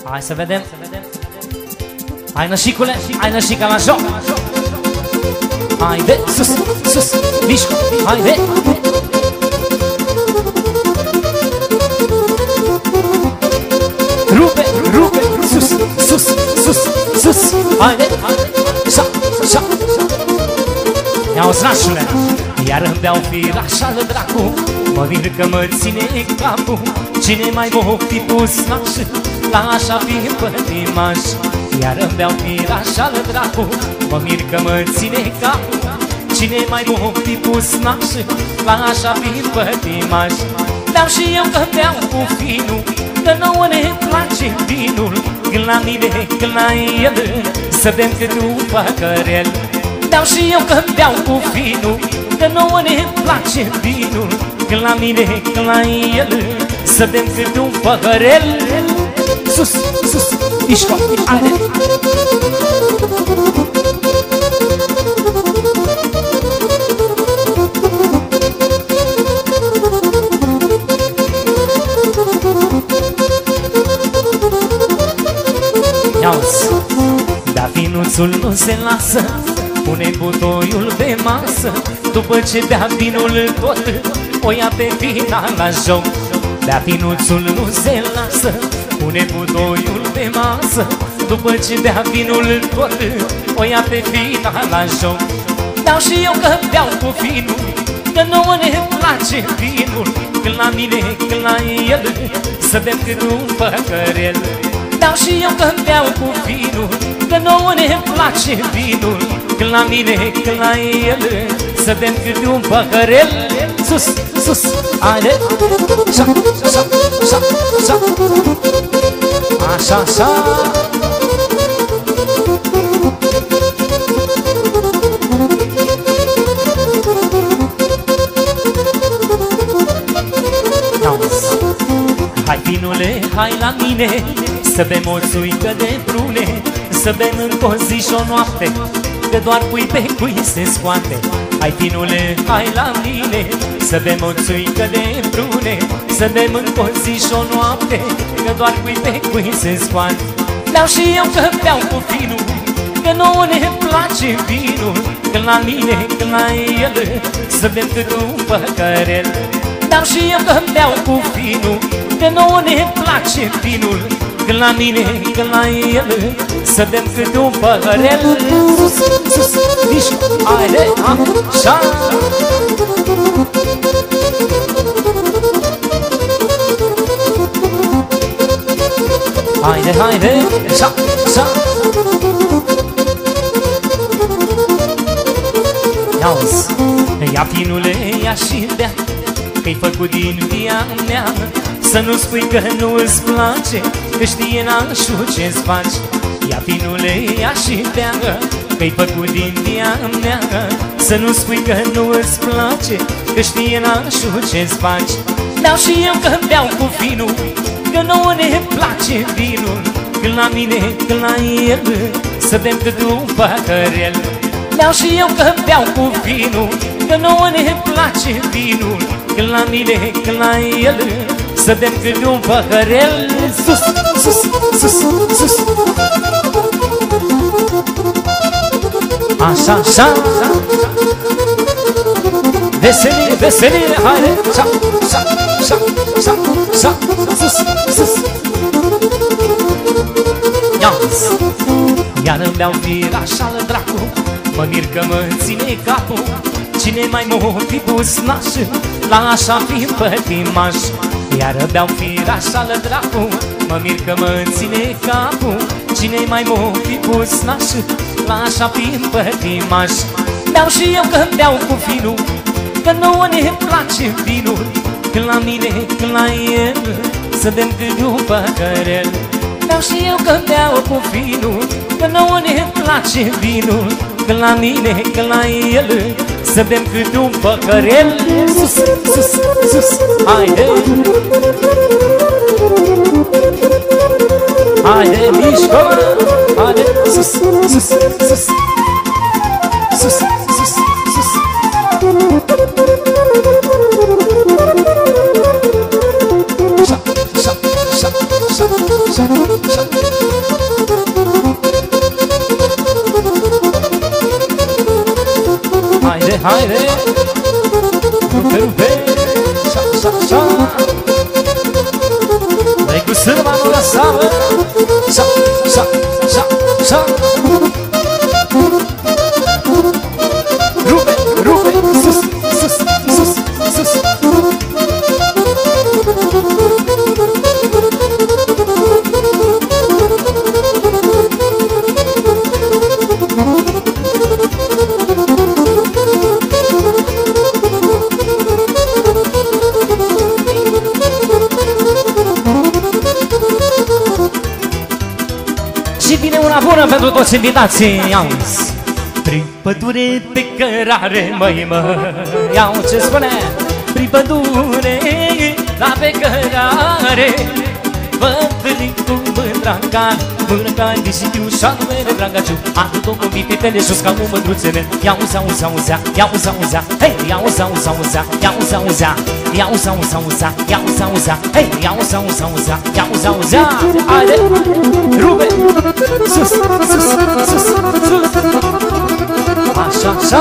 Hai să vedem. Hai nășicule, hai nășica la joc. Haide, sus, sus, mișcă, haide. Rupe, rupe, sus, sus, sus, sus. Haide, așa, așa. Ia-o-ți nașule. Iar îmi beau firașa de dracu, mă mir că mă ține capul. Cine mai m-o fi pus naș, la așa fi pătimaș. Iar îmi beau firașa de dracu, mă mir că mă ține capul. Cine mai m-o fi pus naș, la așa fi pătimaș. Beau și eu că beau cu finul, că nouă ne place vinul. Când la mine, când la el, să bem cât un păcărel. Beau și eu că beau cu finul, că nouă ne place vinul. Când la mine, când la el, să bem cât un păhărel. Sus, sus, mișcă, haide. Ia-uzi, da vinuțul nu se lasă, pune butoiul pe masă. După ce bea vinul tot, o ia pe fina la joc. Bea vinuțul nu se lasă, pune butoiul pe masă. După ce bea vinul tot, o ia pe fina la joc. Beau și eu că beau cu vinul, că nouă ne place vinul. Când la mine, când la el, să bem cât un păcărel. Beau și eu că beau cu vinul, că nouă ne place vinul. Când la mine, când la el, să bem cât un păhărel. Sus, sus, haide. Așa, așa, așa, așa. Așa, așa. Hai vinule, hai la mine, să bem o țuică de prune. Să bem încă o zi și o noapte, că doar pui pe cui se scoate. Hai vinule, hai la mine, să bem o țuică de prune. Să bem încă o zi și o noapte, că doar pui pe cui se scoate. Beau și eu că beau cu vinul, că nouă ne place vinul. Când la mine, când la el, să bem cât un păcărel. Beau și eu că beau cu vinul, că nouă ne place vinul. Când la mine, când la el, să bem cât un păhărel. Sus, sus, mișcă, haide, așa. Haide, haide, așa, așa. Ia-uzi, ia vinule, ia și bea, că-i făcut din via mea. Să nu spui că nu îți place, că știe nașul ce-ți faci. Ia vinule, ia și bea, că-i făcut din via mea. Să nu spui că nu îți place, că știe nașul ce-ți faci. Beau și eu că beau cu vinul, că nouă ne place vinul. Când la mine, când la el, să bem cât un păhărel. Beau și eu că beau cu vinul, că nouă ne place vinul. Când la mine, când la el, să bem cât un păhărel. Sus, sus, sus, sus. Așa, așa. Veselie, veselie, haide. Așa, așa, așa, așa, așa. Sus, sus. Ia-ți, iar îmi beau firașa de dracu, mă mir că mă ține capul. Cine mai m-o fi pus naș, la așa fi pătimaș. Iar beau firașa de dracu, mă mir că mă ține capul. Cine mai m-o fi pus naș, la așa fi pătimaș. Beau și eu că beau cu vinul, că nouă ne place vinul. Când la mine, când la el, să bem cât un păhărel. Beau și eu că beau cu vinul, că nouă ne place vinul. Când la mine, când la el, să bem cât un păhărel. Sus, sus, sus, haide. Haide, mișcă, haide, sus, sus, sus. Sus, sus, sus. Așa, așa, așa, așa. Haide, haide! Rupe, rupe! Șa, șa, șa! Dai cu sârma, nu lăsa, bă! Șa, șa, șa, șa! Rupe, rupe! Sus, sus, sus, sus! Și vine una bună pentru toți invitații, auzi. Prin pădure pe cărare, măi, mă, iau ce spune. Prin pădure la pe cărare, vă întâlnim cu mândra în car. Mână ca în disitiu și-a numele Dragaciu. Adu două mititele sus ca cu mândruțele. Ia-uza, uza, uza, ia-uza, uza. Hei, ia-uza, uza, uza, ia-uza, uza. Ia-uza, uza, uza, ia-uza, uza. Hei, ia-uza, uza, uza, ia-uza, uza. Haide, rupe, sus, sus, sus, sus. Așa, așa.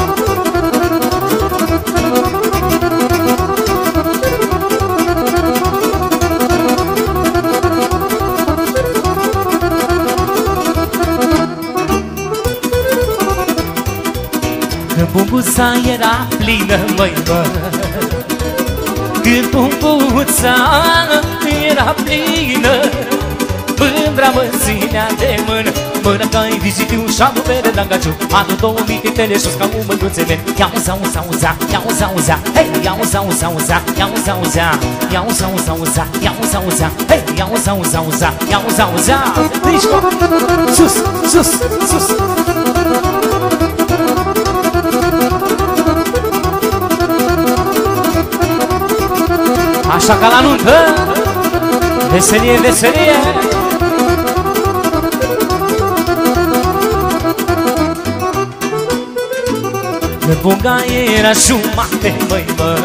Când bunguța era plină, măi, bă, când bunguța era plină, mândra mă ținea de mână. Mână ca-i vizitiu și-a numele Dragaciu. Adu două mititele sus ca cu mândruțele. Ia-uza, uza, uza, ia-uza, uza. Hei, ia-uza, uza, uza, ia-uza, uza. Ia-uza, uza, uza, ia-uza, uza. Hei, ia-uza, uza, uza, ia-uza, uza. Mișco! Sus, sus, sus! Așa ca la nuntă, veselie, veselie. Când bunga era jumate, măi, mă,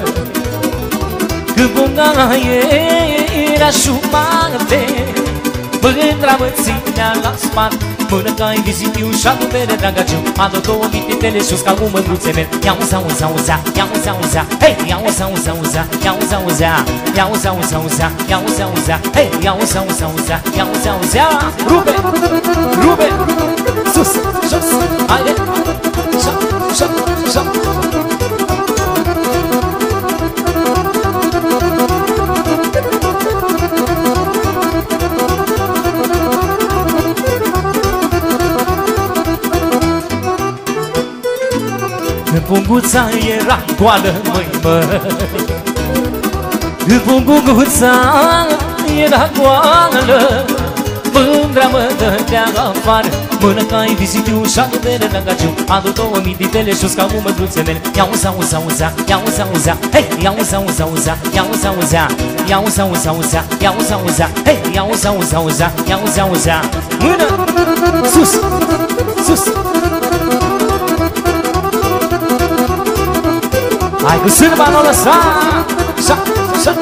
când bunga era jumate, mândra mă ținea la spate. Mână ca-i vizitiu și-a numele Dragaciu. Adu două mititele sus ca cu mândruțele. Ia-uza, uza, uza, ia-uza, uza. Hei, ia-uza, uza, uza, ia-uza, uza. Ia-uza, uza, uza, ia-uza, uza. Hei, ia-uza, uza, uza, ia-uza, uza. Rupe, rupe, sus, sus, haide, șa, șa, șa. Când bunguța era goală, măi, măi, când bunguța era goală, mândra mă dădea afară. Mână ca-i vizitiu și-a numele Dragaciu. Adu două mititele sus ca cu mândruțele. Ia-uza, uza, uza, ia-uza, uza. Hei, ia-uza, uza, uza, ia-uza, uza. Ia-uza, uza, uza, ia-uza, uza. Hei, ia-uza, uza, uza, ia-uza, uza. Mână, sus, sus. Hai cu sârba, nu lăsa! Șa, șa!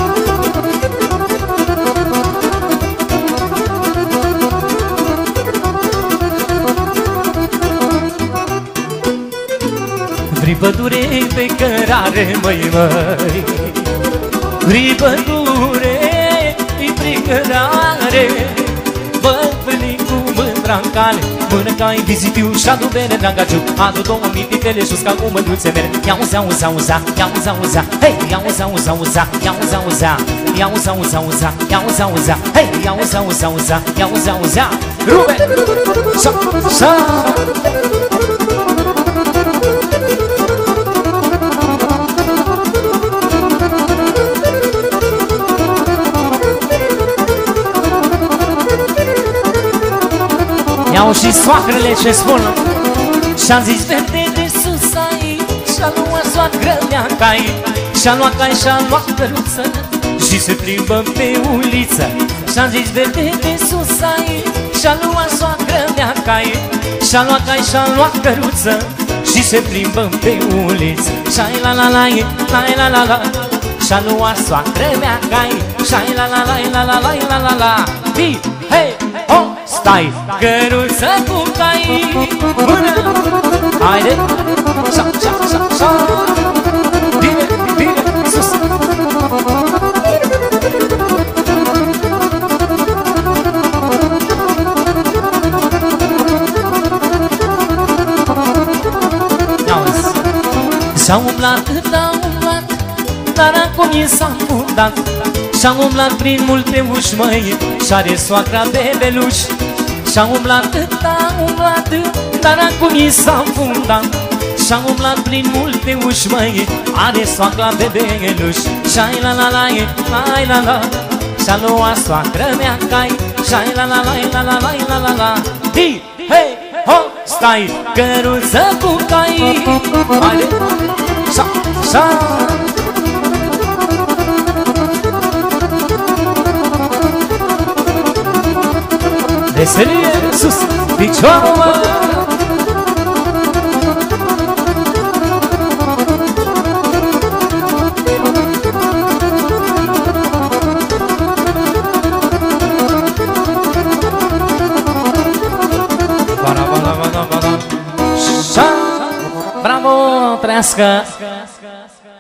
Prin pădure pe cărare, măi, măi, prin pădure pe cărare, vă întâlnim cu mândra în cale. Mână ca-i vizitiu și-a numele Dragaciu. Adu două mititele sus ca cu mândruțele. Ia-uza, uza, uza, ia-uza, uza. Hei, ia-uza, uza, uza, ia-uza, uza. Ia-uza, uza, uza, ia-uza, uza. Hei, ia-uza, uza, uza, ia-uza, uza. Rupe, șa, șa. Iau și soacrele ce spun. Și-am zis verde de sus aici, și-a luat soacră mea cai, și-a luat cai, și-a luat căruță, și se plimbă pe uliță. Și-am zis verde de sus aici, și-a luat soacră mea cai, și-a luat cai, și-a luat căruță, și se plimbă pe uliță. Și-ai la la la, la la la la, și-a luat soacră mea cai. Shai la la la la la la la la la. Hi, hei, ho, stai, căruță cu cai. Până, haide, șa, șa, șa, șa. Bine, bine, sus. Și-a umblat, dar acum i s-a înfundat. Și-a umblat prin multe uși, măi, și-are soacra bebeluș. Și-a umblat, dar acum i s-a înfundat. Și-a umblat prin multe uși, măi, are soacra bebeluș. Și-ai la la la, la la la, și-a luat soacră mea cai. Și-ai la la la la la la la la la. Hi, hei, ho, stai, căruță cu cai. Haide, sa, sa. Veselie sus, picioară, mă. Bravo, trăiască!